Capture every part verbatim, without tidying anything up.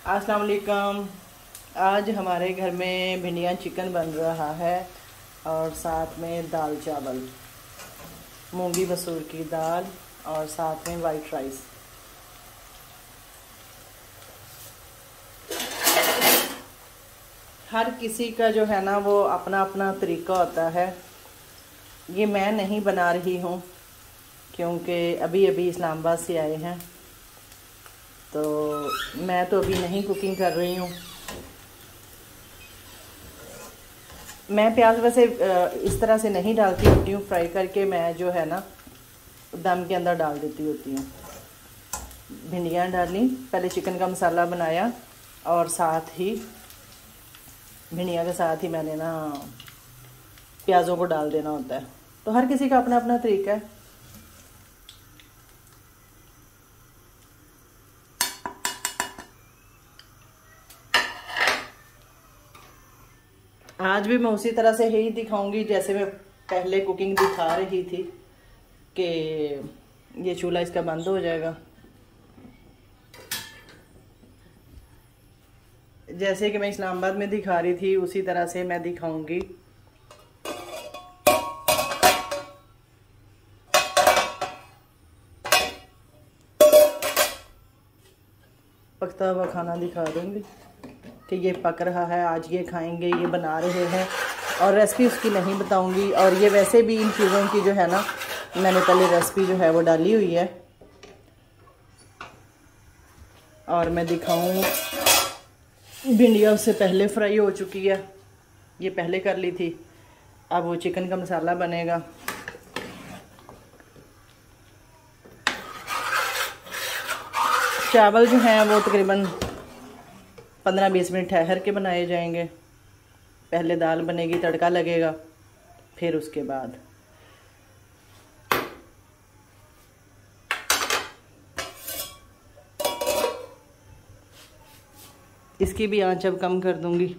अस्सलाम वालेकुम। आज हमारे घर में भिंडियाँ चिकन बन रहा है और साथ में दाल चावल, मूंगी मसूर की दाल और साथ में वाइट राइस। हर किसी का जो है ना वो अपना अपना तरीका होता है। ये मैं नहीं बना रही हूँ क्योंकि अभी अभी इस्लामाबाद से आए हैं, तो मैं तो अभी नहीं कुकिंग कर रही हूँ। मैं प्याज वैसे इस तरह से नहीं डालती होती हूँ, फ्राई करके मैं जो है ना दम के अंदर डाल देती होती हूँ। भिंडियाँ डाली, पहले चिकन का मसाला बनाया और साथ ही भिंडियाँ के साथ ही मैंने ना प्याज़ों को डाल देना होता है। तो हर किसी का अपना अपना तरीका है। आज भी मैं उसी तरह से ही दिखाऊंगी जैसे मैं पहले कुकिंग दिखा रही थी कि ये चूल्हा इसका बंद हो जाएगा। जैसे कि मैं इस्लामाबाद में दिखा रही थी उसी तरह से मैं दिखाऊंगी। पकता हुआ खाना दिखा दूंगी कि ये पक रहा है, आज ये खाएंगे, ये बना रहे हैं, और रेसिपी उसकी नहीं बताऊंगी। और ये वैसे भी इन चीज़ों की जो है ना मैंने पहले रेसिपी जो है वो डाली हुई है। और मैं दिखाऊँ, भिंडियाँ उससे पहले फ्राई हो चुकी है, ये पहले कर ली थी। अब वो चिकन का मसाला बनेगा। चावल जो हैं वो तकरीबन पंद्रह बीस मिनट ठहर के बनाए जाएंगे। पहले दाल बनेगी, तड़का लगेगा, फिर उसके बाद इसकी भी आंच अब कम कर दूंगी।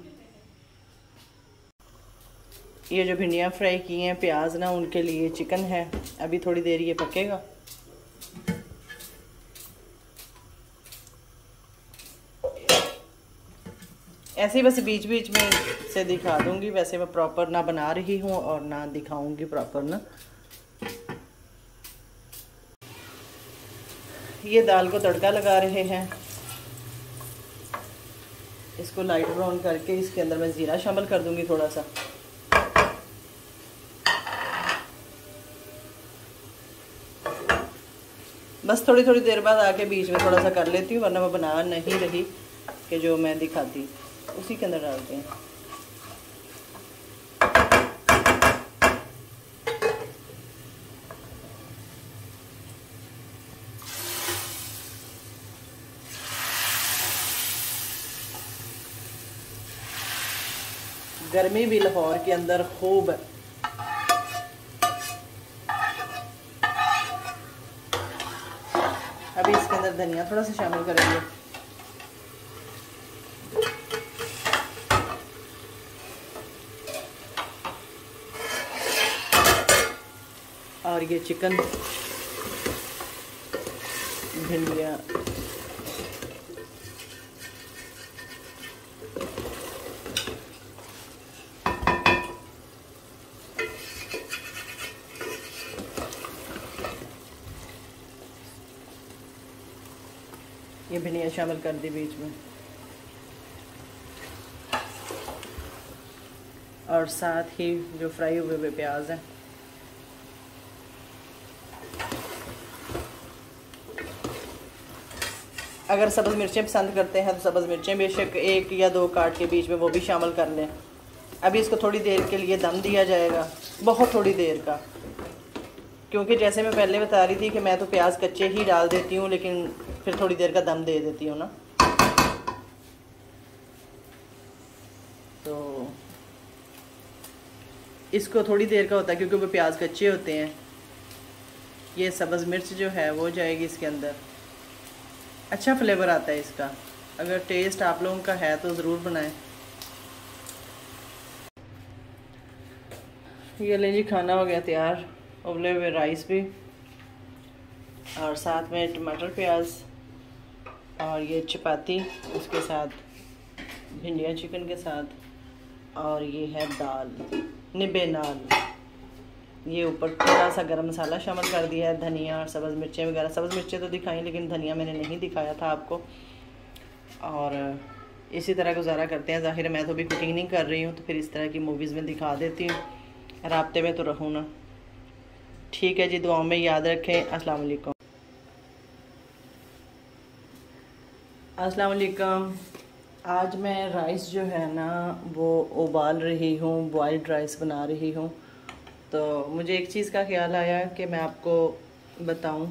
ये जो भिंडियाँ फ्राई की हैं प्याज ना, उनके लिए चिकन है। अभी थोड़ी देर ये पकेगा। ऐसे ही बस बीच बीच में से दिखा दूंगी। वैसे मैं प्रॉपर ना बना रही हूँ और ना दिखाऊंगी प्रॉपर ना। ये दाल को तड़का लगा रहे हैं। इसको लाइट ब्राउन करके इसके अंदर मैं ज़ीरा शामिल कर दूंगी थोड़ा सा। बस थोड़ी थोड़ी देर बाद आके बीच में थोड़ा सा कर लेती हूँ, वरना मैं बना नहीं रही कि जो मैं दिखाती उसी के अंदर डालते हैं। गर्मी भी लाहौर के अंदर खूब है। अभी इसके अंदर धनिया थोड़ा सा शामिल करेंगे। और ये चिकन, भिंडियाँ, ये भिंडियाँ शामिल कर दी बीच में। और साथ ही जो फ्राई हुए हुए प्याज हैं। अगर सब्ज़ मिर्चें पसंद करते हैं तो सब्ज़ मिर्चें बेशक एक या दो काट के बीच में वो भी शामिल कर लें। अभी इसको थोड़ी देर के लिए दम दिया जाएगा, बहुत थोड़ी देर का, क्योंकि जैसे मैं पहले बता रही थी कि मैं तो प्याज कच्चे ही डाल देती हूँ, लेकिन फिर थोड़ी देर का दम दे देती हूँ ना। तो इसको थोड़ी देर का होता है क्योंकि वो प्याज कच्चे होते हैं। ये सब्ज़ मिर्च जो है वो जाएगी इसके अंदर, अच्छा फ्लेवर आता है इसका। अगर टेस्ट आप लोगों का है तो ज़रूर बनाएं। ये ले जी, खाना हो गया तैयार। उबले हुए राइस भी और साथ में टमाटर प्याज और ये चपाती उसके साथ, भिंडियाँ चिकन के साथ, और ये है दाल निबे नाल। ये ऊपर थोड़ा सा गरम मसाला शामिल कर दिया है, धनिया और सब्ज़ मिर्चें वगैरह। सब्ज़ मिर्चें तो दिखाई, लेकिन धनिया मैंने नहीं दिखाया था आपको। और इसी तरह गुजारा करते हैं। ज़ाहिर मैं तो भी कुकिंग नहीं कर रही हूँ, तो फिर इस तरह की मूवीज़ में दिखा देती हूँ। राब्ते में तो रहूँ ना। ठीक है जी, दुआओं में याद रखें। अस्सलाम वालेकुम। अस्सलाम वालेकुम। आज मैं राइस जो है ना वो उबाल रही हूँ, बॉइल्ड राइस बना रही हूँ। तो मुझे एक चीज़ का ख्याल आया कि मैं आपको बताऊँ।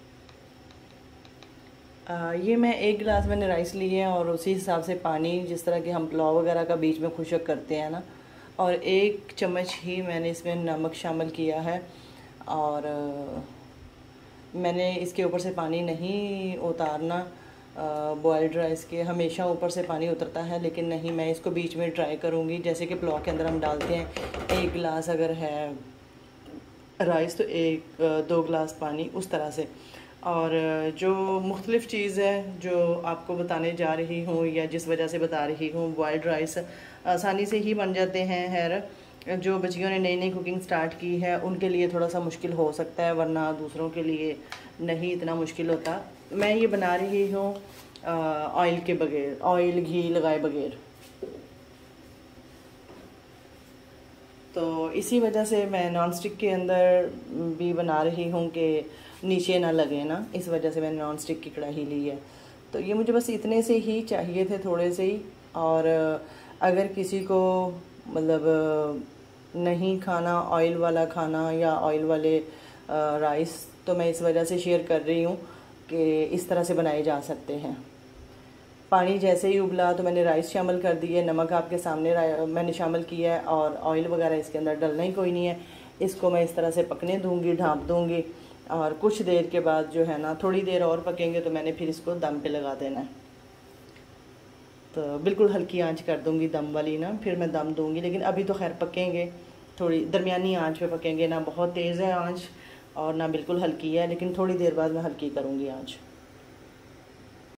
ये मैं एक गिलास मैंने राइस लिए हैं और उसी हिसाब से पानी, जिस तरह के हम पुलाव वगैरह का बीच में खुशक करते हैं ना, और एक चम्मच ही मैंने इसमें नमक शामिल किया है। और मैंने इसके ऊपर से पानी नहीं उतारना। बॉइल्ड राइस के हमेशा ऊपर से पानी उतरता है, लेकिन नहीं, मैं इसको बीच में ट्राई करूँगी। जैसे कि पुलाव के अंदर हम डालते हैं, एक गिलास अगर है राइस तो एक दो गिलास पानी, उस तरह से। और जो मुख्तलिफ़ चीज़ है जो आपको बताने जा रही हूँ या जिस वजह से बता रही हूँ, बॉइल्ड राइस आसानी से ही बन जाते हैं। खैर जो बच्चियों ने नई नई कुकिंग स्टार्ट की है उनके लिए थोड़ा सा मुश्किल हो सकता है, वरना दूसरों के लिए नहीं इतना मुश्किल होता। मैं ये बना रही हूँ ऑयल के बगैर, ऑयल घी लगाए बगैर। तो इसी वजह से मैं नॉन स्टिक के अंदर भी बना रही हूँ कि नीचे ना लगे ना, इस वजह से मैंने नॉन स्टिक की कढ़ाई ली है। तो ये मुझे बस इतने से ही चाहिए थे, थोड़े से ही। और अगर किसी को मतलब नहीं खाना ऑयल वाला खाना या ऑयल वाले राइस, तो मैं इस वजह से शेयर कर रही हूँ कि इस तरह से बनाए जा सकते हैं। पानी जैसे ही उबला तो मैंने राइस शामिल कर दी है, नमक आपके सामने मैंने शामिल किया है, और ऑयल वगैरह इसके अंदर डलना ही कोई नहीं है। इसको मैं इस तरह से पकने दूंगी, ढाँप दूंगी, और कुछ देर के बाद जो है ना, थोड़ी देर और पकेंगे तो मैंने फिर इसको दम पे लगा देना है। तो बिल्कुल हल्की आंच कर दूंगी दम वाली ना, फिर मैं दम दूंगी। लेकिन अभी तो खैर पकेंगे, थोड़ी दरमियानी आंच पे पकेंगे, ना बहुत तेज़ है आंच और ना बिल्कुल हल्की है, लेकिन थोड़ी देर बाद मैं हल्की करूँगी आंच।